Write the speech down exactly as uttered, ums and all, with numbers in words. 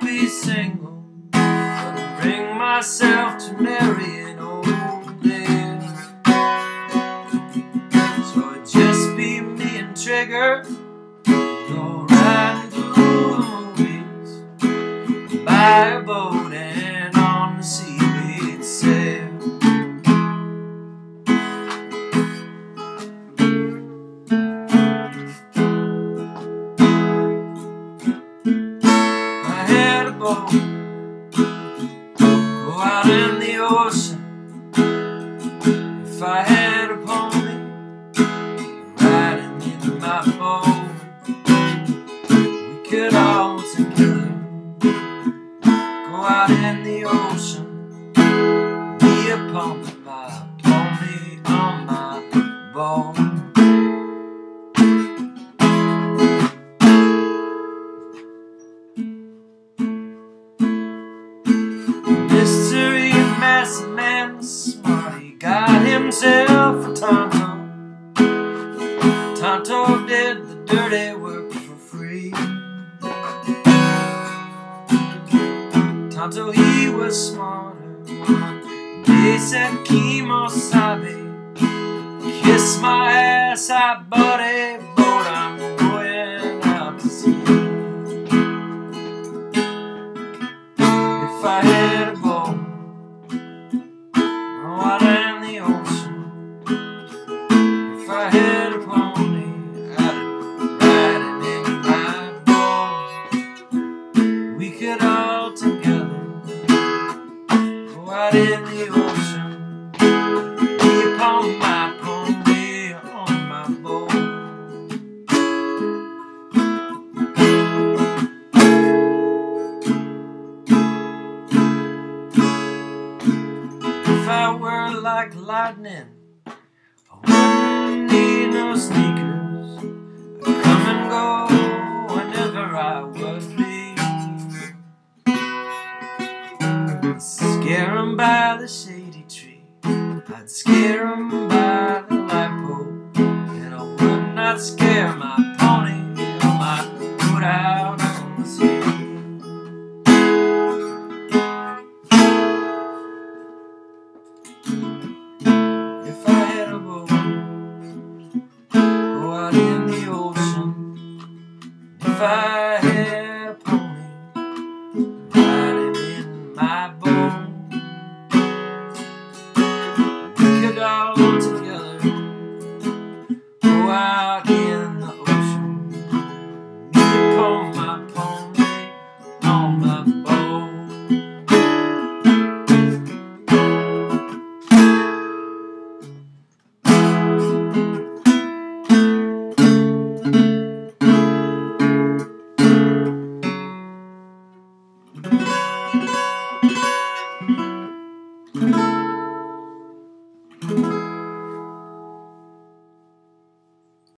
won't be single, I'll bring myself to marry an old man. So it'd just be me and Trigger, go riding through the movies, buy a boat and on the sea we'd sail. Go out in the ocean. If I had a pony riding in my boat, we could all together go out in the ocean, me upon my pony on my boat. Mystery massive man was smart, he got himself a Tonto. Tonto did the dirty work for free. Tonto, he was smarter. They said, Kimosabe, kiss my ass, I bought a boat, I'm going out to sea. If I had a boat, go out in the ocean. If I had a pony, I'd ride it in my boat. We could all together go out in the ocean, me upon my pony on my boat. If I were like lightning, I wouldn't need no sneakers. I'd come and go whenever I would please. I'd scare 'em by the shady tree, I'd scare 'em by the light pole, and I would not scare my pony or my boat out on the sea. If I had a boat, go out in the ocean. If I had a pony, ride it in my boat.